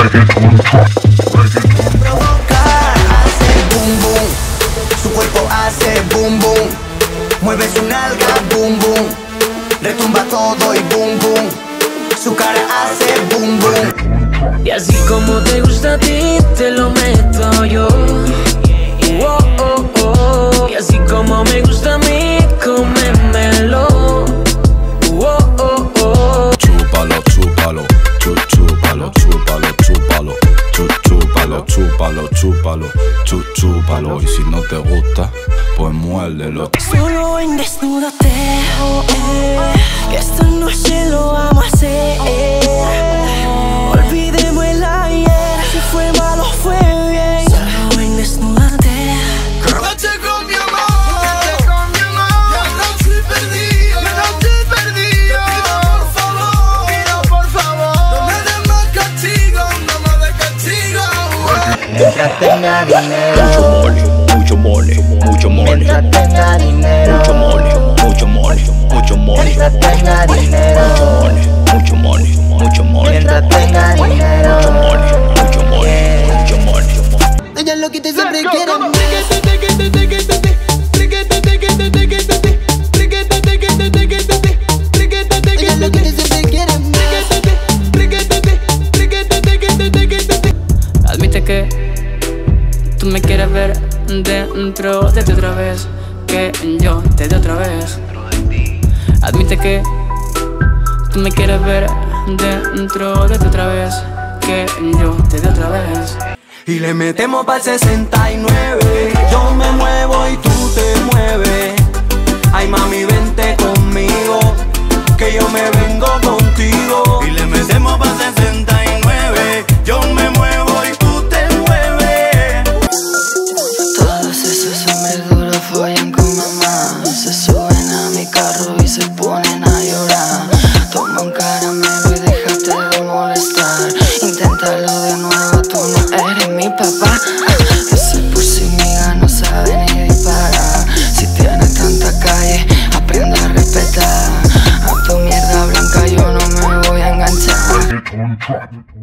hace boom boom, su cuerpo hace boom boom, mueve su nalga boom boom, retumba todo y boom boom, su cara hace boom boom. Y así como te gusta a ti, te lo meto yo. Oh, oh, oh. Y así como me gusta a mí, cómemelo. Oh, oh, oh. Chúpalo, chúpalo, chúpalo, chúpalo, chúpalo, chúpalo, chúpalo, chúpalo, chúpalo. Y si no te gusta, pues muérdelo. Solo ven, desnúdate, que esta noche lo vamos a hacer. Olvidemos el ayer, si fue malo fue bien. Solo ven, desnúdate. Noche con mi amor, ya no estoy perdido, ya no estoy perdido. Te pido por favor, no me des más castigo, no me des castigo. Mientras tenga dinero, Mucho money, mucho money, mientras tenga dinero, mucho money, mucho money, mucho money, mientras tenga dinero, mucho money, mucho money, mientras tenga dinero, mucho money, mucho money, mucho money. ella es lo que te siempre quiere. Ella es lo que te siempre quiere. Admite que tú me quieres ver dentro de ti otra vez, que yo te dé otra vez. Admite que tú me quieres ver dentro de ti otra vez, que yo te dé otra vez. Y le metemos pa'l 69. Yo me muevo y tú te mueves. Ay mami, vente conmigo, que yo me vengo contigo. Y le metemos pa'l 69. Yo me muevo y tú te mueves. Todos esos hombres duros follan con mamá. Se suben a mi carro y se ponen a llorar. Toma un caramelo y déjate de molestar. Inténtalo de nuevo, tú no eres mi papá. Ese pussy nigga no sabe ni disparar. Si tienes tanta calle, aprende a respetar. A tu mierda blanca yo no me voy a enganchar.